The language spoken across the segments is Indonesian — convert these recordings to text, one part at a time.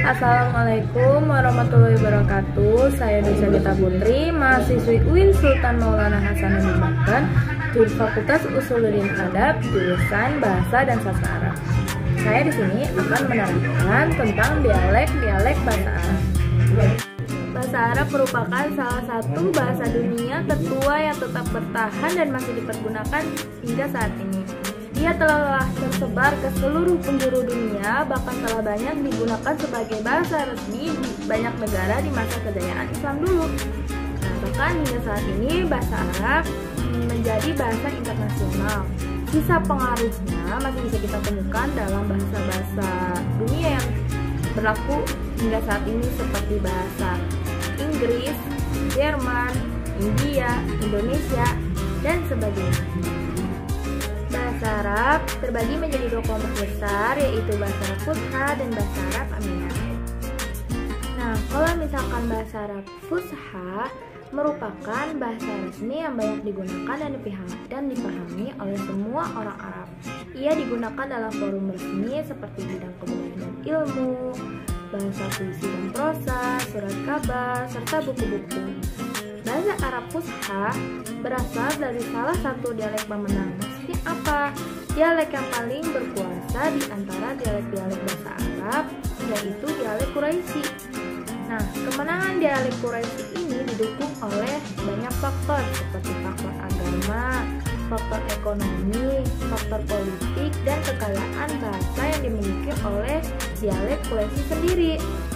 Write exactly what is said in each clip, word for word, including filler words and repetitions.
Assalamualaikum warahmatullahi wabarakatuh. Saya Nusa Gita Putri, mahasiswi U I N Sultan Maulana Hasanuddin Banten, jurusan Fakultas Usuluddin Adab, jurusan Bahasa dan Sastra Arab. Saya di sini akan menerangkan tentang dialek-dialek bahasa Arab. Bahasa Arab merupakan salah satu bahasa dunia tertua yang tetap bertahan dan masih dipergunakan hingga saat ini. Ia telah tersebar ke seluruh penjuru dunia, bahkan telah banyak digunakan sebagai bahasa resmi di banyak negara di masa kejayaan Islam dulu. Nah, bahkan hingga saat ini bahasa Arab menjadi bahasa internasional. Sisa pengaruhnya masih bisa kita temukan dalam bahasa-bahasa dunia yang berlaku hingga saat ini seperti bahasa Inggris, Jerman, India, Indonesia, dan sebagainya. Bahasa Arab terbagi menjadi dua kelompok besar, yaitu bahasa Arab Fusha dan bahasa Arab Amiyah. Nah, kalau misalkan bahasa Arab Fusha merupakan bahasa resmi yang banyak digunakan dan dipahami, dan dipahami oleh semua orang Arab. Ia digunakan dalam forum resmi seperti bidang kebudayaan dan ilmu, bahasa puisi dan prosa, surat kabar, serta buku-buku. Bahasa Arab Fusha berasal dari salah satu dialek pemenang. Maksudnya apa? Dialek yang paling berkuasa di antara dialek-dialek bahasa Arab, yaitu dialek Quraisy. Nah, kemenangan dialek Quraisy ini didukung oleh banyak faktor seperti faktor agama, faktor ekonomi, faktor politik, dan kekayaan bahasa yang dimiliki oleh dialek Quraisy sendiri.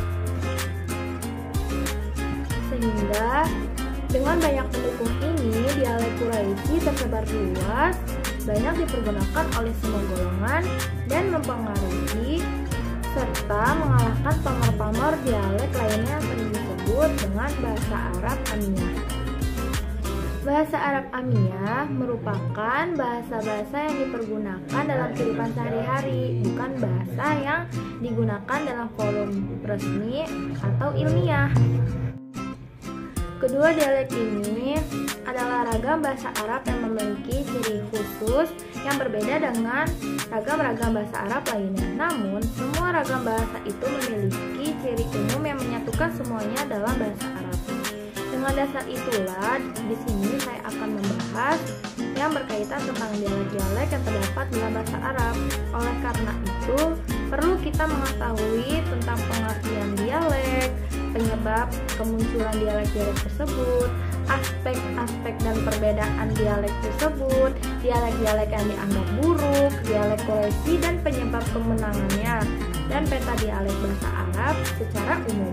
Sehingga dengan banyak pendukung ini, dialek Quraisy tersebar luas, banyak dipergunakan oleh semua golongan, dan mempengaruhi serta mengalahkan pamor-pamor dialek lainnya yang sering disebut dengan bahasa Arab Amiyah. Bahasa Arab Amiyah merupakan bahasa-bahasa yang dipergunakan dalam kehidupan sehari-hari, bukan bahasa yang digunakan dalam forum resmi atau ilmiah. Kedua dialek ini adalah ragam bahasa Arab yang memiliki ciri khusus yang berbeda dengan ragam-ragam bahasa Arab lainnya. Namun, semua ragam bahasa itu memiliki ciri umum yang menyatukan semuanya dalam bahasa Arab. Dengan dasar itulah, di sini saya akan membahas yang berkaitan tentang dialek-dialek yang terdapat dalam bahasa Arab. Oleh karena itu, perlu kita mengetahui tentang pengertian dialek, penyebab kemunculan dialek-dialek tersebut, aspek-aspek dan perbedaan dialek tersebut, dialek-dialek yang dianggap buruk, dialek Quraisy dan penyebab kemenangannya, dan peta dialek bahasa Arab secara umum.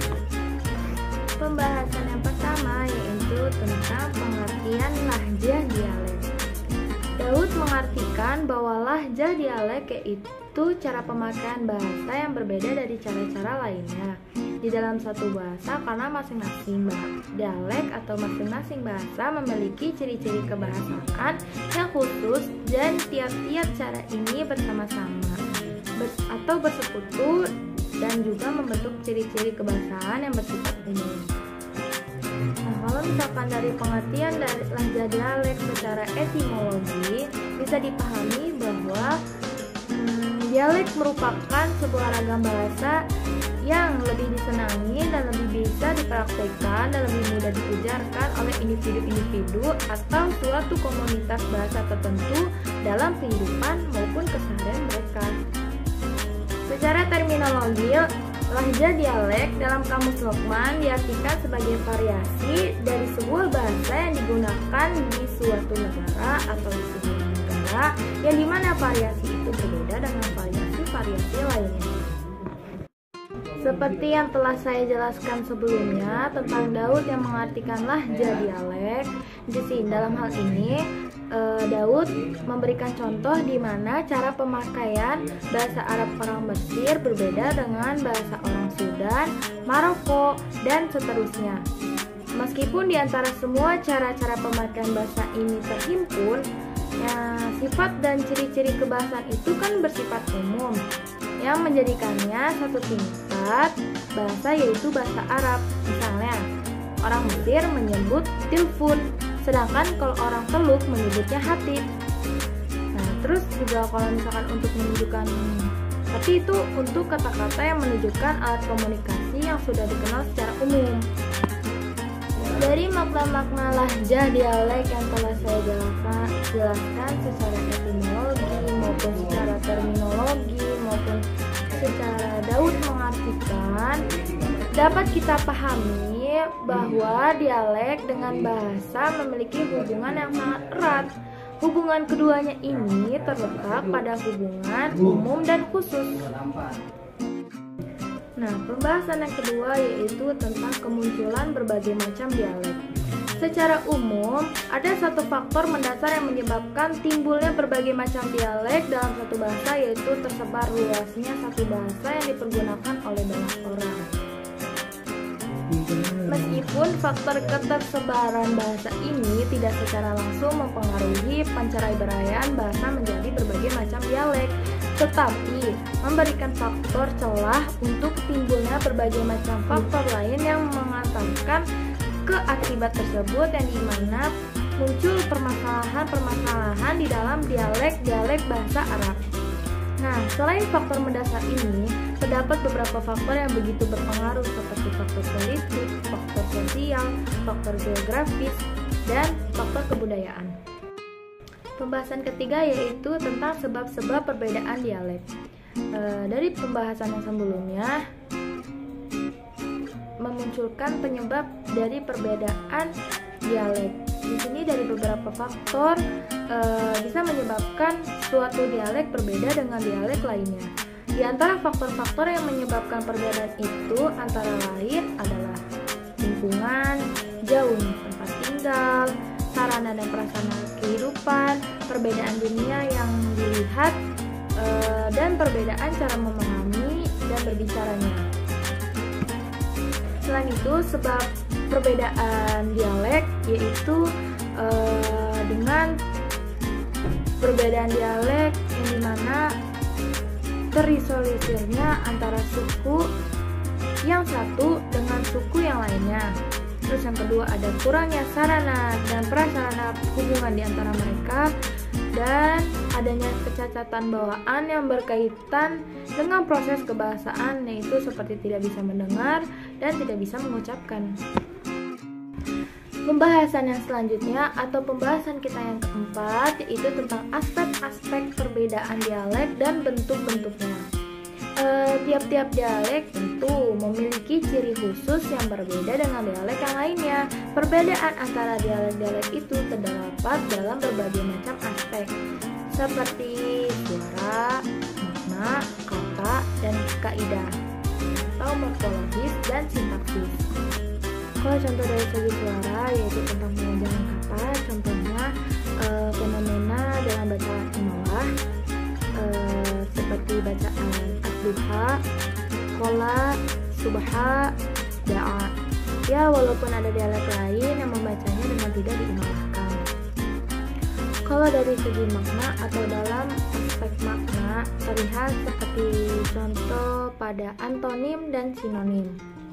Pembahasan yang pertama yaitu tentang pengertian lahjah dialek. Daud mengartikan bahwa lahjah dialek yaitu cara pemakaian bahasa yang berbeda dari cara-cara lainnya di dalam satu bahasa, karena masing-masing dialek atau masing-masing bahasa memiliki ciri-ciri kebahasaan yang khusus, dan tiap-tiap cara ini bersama-sama ber- atau bersekutu dan juga membentuk ciri-ciri kebahasaan yang bersifat umum. Nah, kalau misalkan dari pengertian dari lahjah dialek secara etimologi, bisa dipahami bahwa hmm, dialek merupakan sebuah ragam bahasa yang lebih disenangi dan lebih bisa dipraktekkan dan lebih mudah diujarkan oleh individu-individu atau suatu komunitas bahasa tertentu dalam kehidupan maupun keseharian mereka. Secara terminologi, lahjah dialek dalam Kamus Lokman diartikan sebagai variasi dari sebuah bahasa yang digunakan di suatu negara atau di sebuah negara, yang dimana variasi itu berbeda dengan variasi-variasi lainnya. Seperti yang telah saya jelaskan sebelumnya tentang Daud yang mengartikan lahjah dialek, di sini dalam hal ini eh, Daud memberikan contoh di mana cara pemakaian bahasa Arab orang Mesir berbeda dengan bahasa orang Sudan, Maroko, dan seterusnya. Meskipun di antara semua cara-cara pemakaian bahasa ini terhimpun, ya, sifat dan ciri-ciri kebahasaan itu kan bersifat umum, yang menjadikannya satu tingkat bahasa, yaitu bahasa Arab. Misalnya, orang Mesir menyebut tilfun, sedangkan kalau orang Teluk menyebutnya hatib. Nah, terus juga kalau misalkan untuk menunjukkan Tapi itu untuk kata-kata yang menunjukkan alat komunikasi yang sudah dikenal secara umum. Dari makna-makna lahjah dialek yang telah saya jelaskan, jelaskan secara etimologi maupun secara terminologi maupun secara Daud mengartikan, dapat kita pahami bahwa dialek dengan bahasa memiliki hubungan yang sangat erat. Hubungan keduanya ini terletak pada hubungan umum dan khusus. Nah, pembahasan yang kedua yaitu tentang kemunculan berbagai macam dialek. Secara umum, ada satu faktor mendasar yang menyebabkan timbulnya berbagai macam dialek dalam satu bahasa, yaitu tersebar luasnya satu bahasa yang dipergunakan oleh banyak orang. Meskipun faktor ketersebaran bahasa ini tidak secara langsung mempengaruhi penceraiberaian bahasa menjadi berbagai macam dialek, tetapi memberikan faktor celah untuk timbulnya berbagai macam faktor lain yang mengantarkan ke akibat tersebut, yang dimana muncul permasalahan-permasalahan di dalam dialek-dialek bahasa Arab. Nah, selain faktor mendasar ini, terdapat beberapa faktor yang begitu berpengaruh seperti faktor politik, faktor sosial, faktor geografis, dan faktor kebudayaan. Pembahasan ketiga yaitu tentang sebab-sebab perbedaan dialek. E, dari pembahasan yang sebelumnya memunculkan penyebab dari perbedaan dialek. Di sini dari beberapa faktor e, bisa menyebabkan suatu dialek berbeda dengan dialek lainnya. Di antara faktor-faktor yang menyebabkan perbedaan itu antara lain adalah lingkungan, jauhnya tempat tinggal, sarana dan prasarana kehidupan, perbedaan dunia yang dilihat, e, dan perbedaan cara memahami dan berbicaranya. Selain itu, sebab perbedaan dialek yaitu e, dengan perbedaan dialek yang dimana terisolisirnya antara suku yang satu dengan suku yang lainnya. Terus yang kedua ada kurangnya sarana dan prasarana hubungan di antara mereka, dan adanya kecacatan bawaan yang berkaitan dengan proses kebahasaan, yaitu seperti tidak bisa mendengar dan tidak bisa mengucapkan. Pembahasan yang selanjutnya atau pembahasan kita yang keempat yaitu tentang aspek-aspek perbedaan dialek dan bentuk-bentuknya. E, tiap-tiap dialek tentu memiliki ciri khusus yang berbeda dengan dialek yang lainnya. Perbedaan antara dialek-dialek itu terdapat dalam berbagai macam aspek, seperti suara, makna, kata, dan kaidah, atau morfologis dan sintaksis. Kalau contoh dari segi suara yaitu tentang pengajaran kata, contohnya e, fenomena dalam bacaan imalah, e, seperti bacaan asduha, kola, subha, da'a. Ya, walaupun ada dialek lain yang membacanya dengan tidak diimalahkan. Kalau dari segi makna atau dalam aspek makna terlihat seperti contoh pada antonim dan sinonim.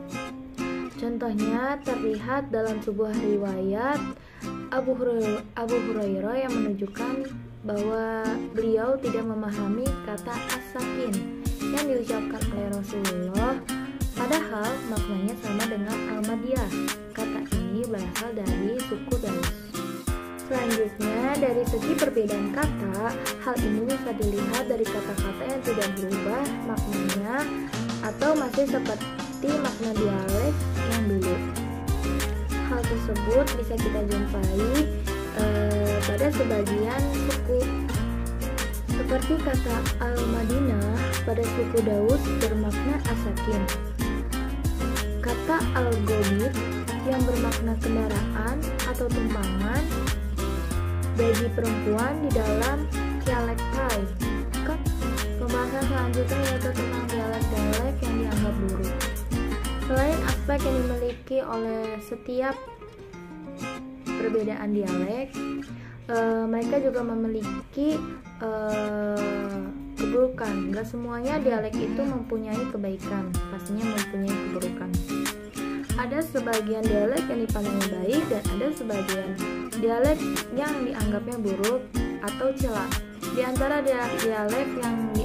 Contohnya terlihat dalam sebuah riwayat Abu Hurairah, Abu Hurairah yang menunjukkan bahwa beliau tidak memahami kata as-sakin yang diucapkan oleh Rasulullah, padahal maknanya sama dengan al-madiyah. Kata ini berasal dari suku Daus. Selanjutnya, dari segi perbedaan kata, hal ini bisa dilihat dari kata-kata yang tidak berubah maknanya atau masih seperti makna dialek yang dulu. Hal tersebut bisa kita jumpai eh, pada sebagian suku, seperti kata al-Madinah pada suku Daus bermakna asakin, kata al-Gobit yang bermakna kendaraan atau tumpangan bagi perempuan di dalam dialek Thai. Pembahasan selanjutnya yaitu tentang dialek-dialek yang dianggap buruk. Selain aspek yang dimiliki oleh setiap perbedaan dialek, e, mereka juga memiliki e, keburukan. Gak semuanya dialek itu mempunyai kebaikan, pastinya mempunyai keburukan. Ada sebagian dialek yang dipandangnya baik dan ada sebagian dialek yang dianggapnya buruk atau celak. Di antara dialek yang dianggap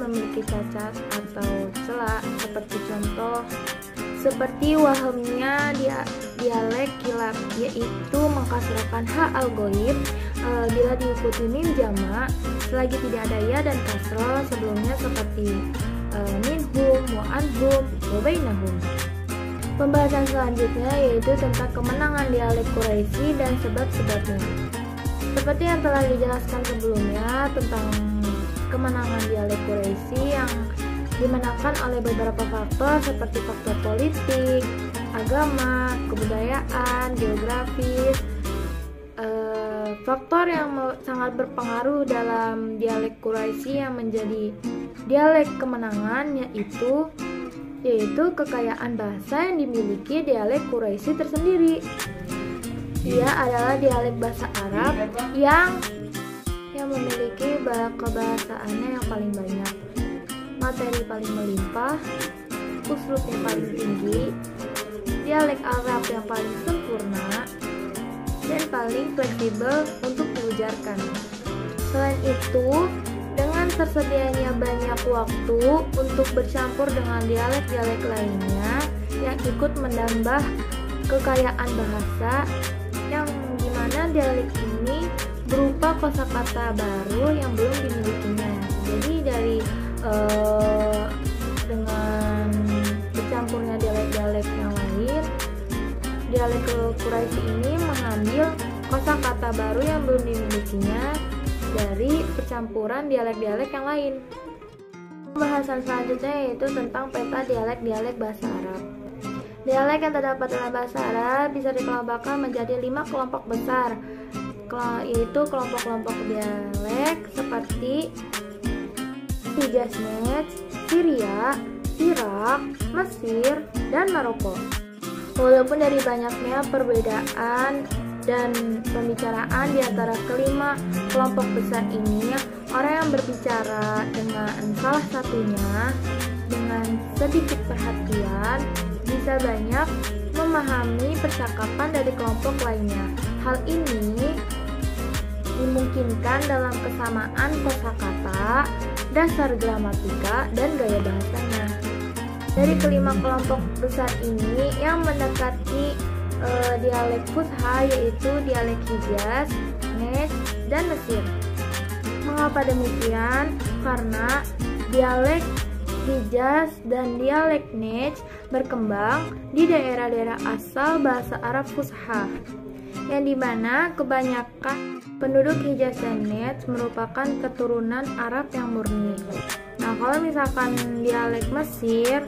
memiliki cacat atau celah, seperti contoh seperti wahamnya dia dialek kilap, yaitu mengkasrahkan hak al-ghaib e, bila diikuti mim jamak selagi tidak ada ya dan kasroh sebelumnya, seperti e, minhum, wa anhum, wa bainahum. Pembahasan selanjutnya yaitu tentang kemenangan dialek Quraisy dan sebab-sebabnya. Seperti yang telah dijelaskan sebelumnya tentang kemenangan dialek Quraisy yang dimenangkan oleh beberapa faktor seperti faktor politik, agama, kebudayaan, geografis. E, faktor yang sangat berpengaruh dalam dialek Quraisy yang menjadi dialek kemenangan yaitu yaitu kekayaan bahasa yang dimiliki dialek Quraisy tersendiri. Ia adalah dialek bahasa Arab yang yang memiliki kebahasaannya yang paling banyak, materi paling melimpah, uslub yang paling tinggi, dialek Arab yang paling sempurna, dan paling fleksibel untuk diujarkan. Selain itu, dengan tersedianya banyak waktu untuk bercampur dengan dialek-dialek lainnya yang ikut menambah kekayaan bahasa, yang dimana dialek ini berupa kosakata baru yang belum dimilikinya. Jadi dari Uh, dengan bercampurnya dialek-dialek yang lain, dialek Quraisy ini mengambil kosakata baru yang belum dimilikinya dari percampuran dialek-dialek yang lain. Pembahasan selanjutnya yaitu tentang peta dialek-dialek bahasa Arab. Dialek yang terdapat dalam bahasa Arab bisa dikelompokkan menjadi lima kelompok besar, yaitu kelompok-kelompok dialek seperti Hijaz Najd, Syria, Irak, Mesir, dan Maroko. Walaupun dari banyaknya perbedaan dan pembicaraan di antara kelima kelompok besar ini, orang yang berbicara dengan salah satunya dengan sedikit perhatian bisa banyak memahami percakapan dari kelompok lainnya. Hal ini dimungkinkan dalam kesamaan kosakata, dasar gramatika, dan gaya bahasanya. Dari kelima kelompok besar ini yang mendekati e, dialek Fusha yaitu dialek Hijaz, Najd, dan Mesir. Mengapa demikian? Karena dialek Hijaz dan dialek Najd berkembang di daerah-daerah asal bahasa Arab Fusha, yang dimana kebanyakan penduduk Hijaz dan Najd merupakan keturunan Arab yang murni. Nah, kalau misalkan dialek Mesir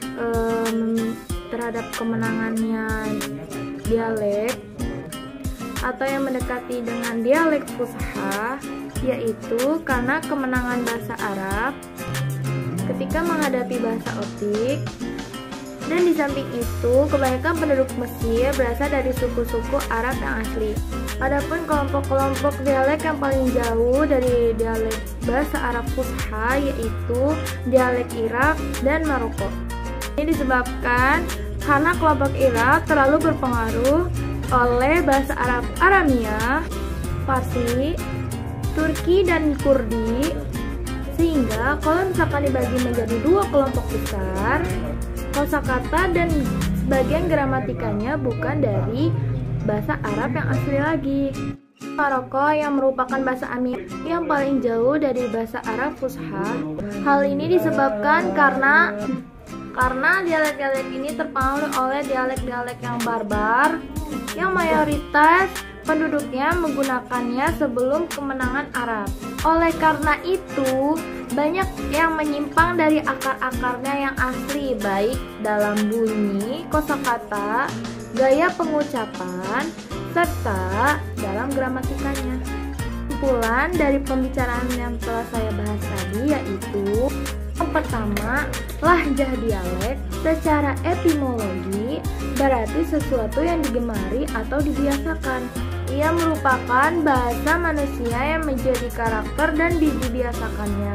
um, terhadap kemenangannya dialek atau yang mendekati dengan dialek Fusha, yaitu karena kemenangan bahasa Arab ketika menghadapi bahasa optik. Dan di samping itu, kebanyakan penduduk Mesir berasal dari suku-suku Arab yang asli. Adapun kelompok-kelompok dialek yang paling jauh dari dialek bahasa Arab Fusha yaitu dialek Irak dan Maroko. Ini disebabkan karena kelompok Irak terlalu berpengaruh oleh bahasa Arab Aramia, Farsi, Turki, dan Kurdi, sehingga kalau misalkan dibagi menjadi dua kelompok besar, kosakata dan sebagian gramatikanya bukan dari bahasa Arab yang asli lagi. Maroko yang merupakan bahasa Amir yang paling jauh dari bahasa Arab Fusha. Hal ini disebabkan karena karena dialek-dialek ini terpengaruh oleh dialek-dialek yang barbar yang mayoritas penduduknya menggunakannya sebelum kemenangan Arab. Oleh karena itu, banyak yang menyimpang dari akar-akarnya yang asli, baik dalam bunyi, kosakata, gaya pengucapan, serta dalam gramatikanya. Kesimpulan dari pembicaraan yang telah saya bahas tadi yaitu: yang pertama, lahjah dialek secara etimologi berarti sesuatu yang digemari atau dibiasakan. Ia merupakan bahasa manusia yang menjadi karakter dan dibiasakannya.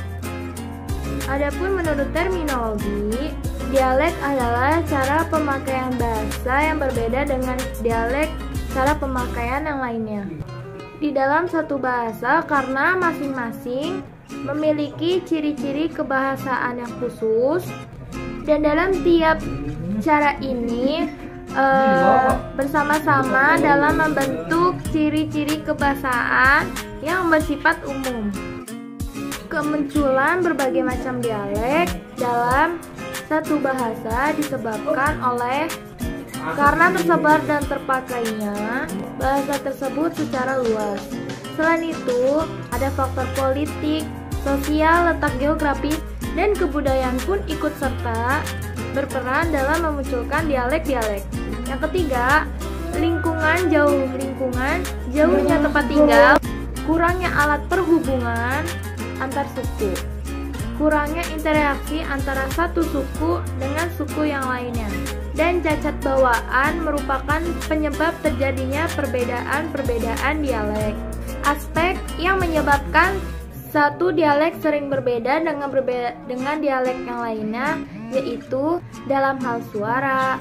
Adapun menurut terminologi, dialek adalah cara pemakaian bahasa yang berbeda dengan dialek cara pemakaian yang lainnya di dalam satu bahasa karena masing-masing memiliki ciri-ciri kebahasaan yang khusus, dan dalam tiap cara ini uh, bersama-sama dalam membentuk ciri-ciri kebahasaan yang bersifat umum. Kemunculan berbagai macam dialek dalam satu bahasa disebabkan oleh karena tersebar dan terpakainya bahasa tersebut secara luas. Selain itu, ada faktor politik, sosial, letak geografis, dan kebudayaan pun ikut serta berperan dalam memunculkan dialek-dialek. Yang ketiga, lingkungan jauh. Lingkungan jauhnya tempat tinggal, kurangnya alat perhubungan antar suku, kurangnya interaksi antara satu suku dengan suku yang lainnya, dan cacat bawaan merupakan penyebab terjadinya perbedaan-perbedaan dialek. Aspek yang menyebabkan satu dialek sering berbeda dengan berbeda dengan dialek yang lainnya yaitu dalam hal suara,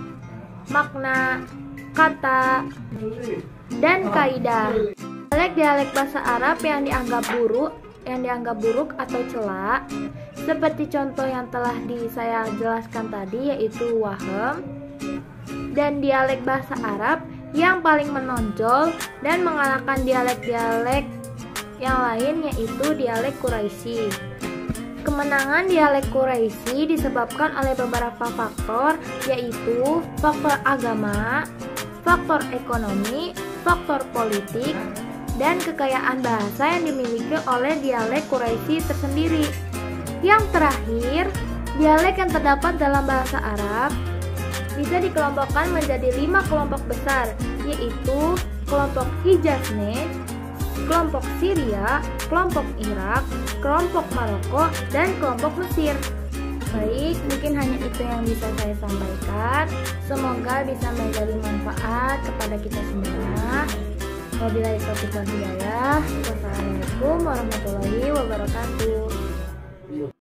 makna, kata, dan kaidah. Dialek-dialek bahasa Arab yang dianggap buruk yang dianggap buruk atau celak, seperti contoh yang telah di saya jelaskan tadi yaitu wahem, dan dialek bahasa Arab yang paling menonjol dan mengalahkan dialek-dialek yang lain yaitu dialek Quraisy. Kemenangan dialek Quraisy disebabkan oleh beberapa faktor yaitu faktor agama, faktor ekonomi, faktor politik, dan kekayaan bahasa yang dimiliki oleh dialek Quraisy tersendiri. Yang terakhir, dialek yang terdapat dalam bahasa Arab bisa dikelompokkan menjadi lima kelompok besar, yaitu kelompok Hijazne, kelompok Syria, kelompok Irak, kelompok Maroko, dan kelompok Mesir. Baik, mungkin hanya itu yang bisa saya sampaikan. Semoga bisa menjadi manfaat kepada kita semua. Wabillahi taufiq wal hidayah. Wassalamualaikum warahmatullahi wabarakatuh.